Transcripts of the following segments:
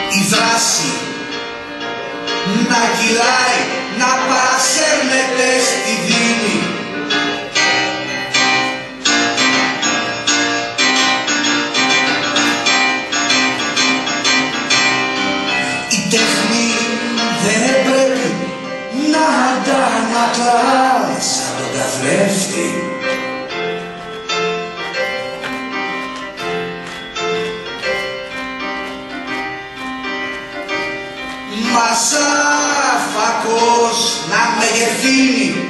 η δράση να κυλάει, να παρασέρνεται στη δίνη. Η τέχνη δεν πρέπει να αντανακλά σαν τον καθρέφτη. Μα σαν φακός να μεγεθύνει.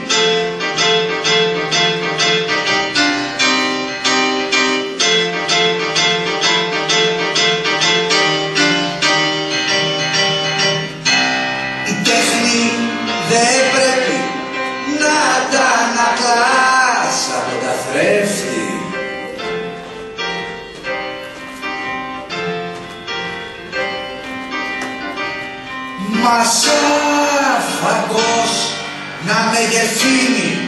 Η τέχνη δεν πρέπει να αντανακλά σαν τον καθρέφτη. Μα σαν φακός να μεγεθύνει.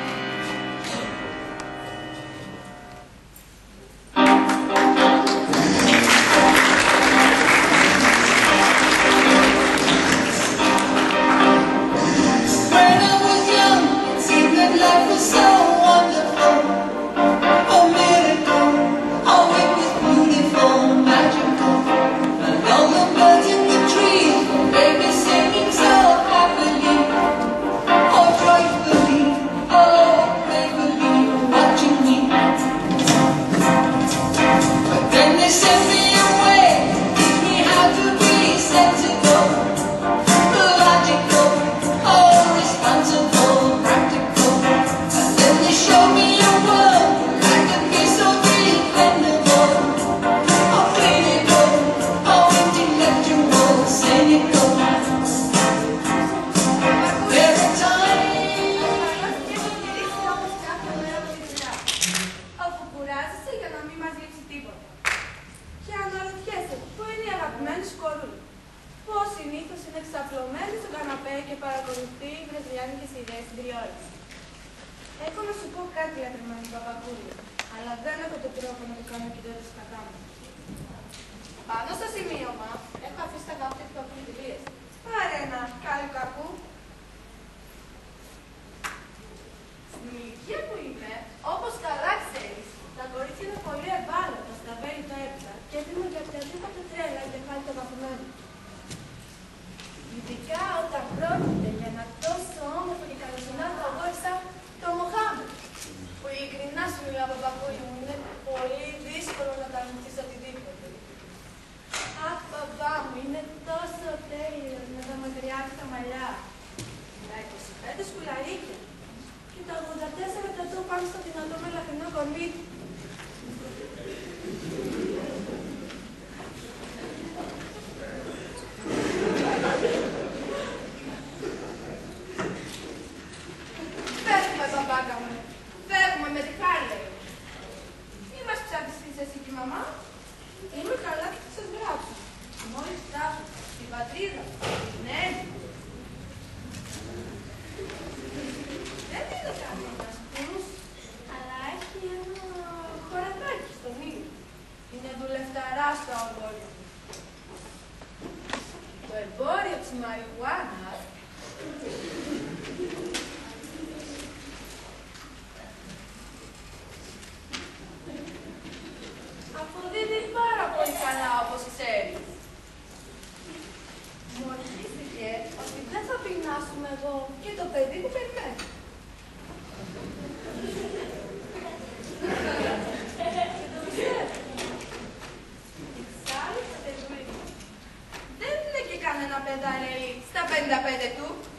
Στο καναπέ και παρακολουθεί βραζιλιάνικες ιδέες στην τηλεόραση. Έχω να σου πω κάτι, λατρεμένη Παπακούλη, αλλά δεν έχω τον τρόπο να το κάνω κοιτώντας κατά μου. Πάνω στο σημείωμα έχω αφήσει τα κάποια του κακού βιβλίες. Πάρε ένα κάλλιο κακού. Στην ηλικία που είμαι, όπως καλά ξέρεις, τα κορίτσια είναι πολύ ευάλωτα στα βέλη τα έπειτα και έτοιμα για οποιαδήποτε τρέλα και πάλι το βαθμένο. Ειδικά όταν πρόκειται για ένα τόσο όμορφο και καλοσυνάρτητο αγόρι σαν το Μοχάμετ, που ειλικρινά σου μιλάω, Παπακούλη μου, είναι πολύ δύσκολο να τα αρνηθείς οτιδήποτε. Αχ, παπά μου, είναι τόσο τέλειο να τα μακριάξει τα μαλλιά. Τα 25 σκουλαρίκια και τα 84 τατού πάνω στο δυνατό μελαχρινό κορμί του. Φεύγουμε με τη Χάρλεϊ. Μη μας ψάχνεις εσύ και η μαμά. Είμαι καλά και θα σας γράψω. Μόλις φτάσω στην πατρίδα, στην Έννη. Δεν είναι κανένας πούς, αλλά έχει ένα χωρατάκι στον ήλιο. Είναι δουλευταρά στα ορδόρια. Το εμπόριο της μαριχουάνας αποδίδει πάρα πολύ καλά, όπως ξέρεις. Μου ορκίστηκε ότι δεν θα πεινάσουμε εγώ και το παιδί που περιμένει. Και το πιστεύω. Εξάλλου, δεν είναι και κανένα πενταρέλι στα 55 του.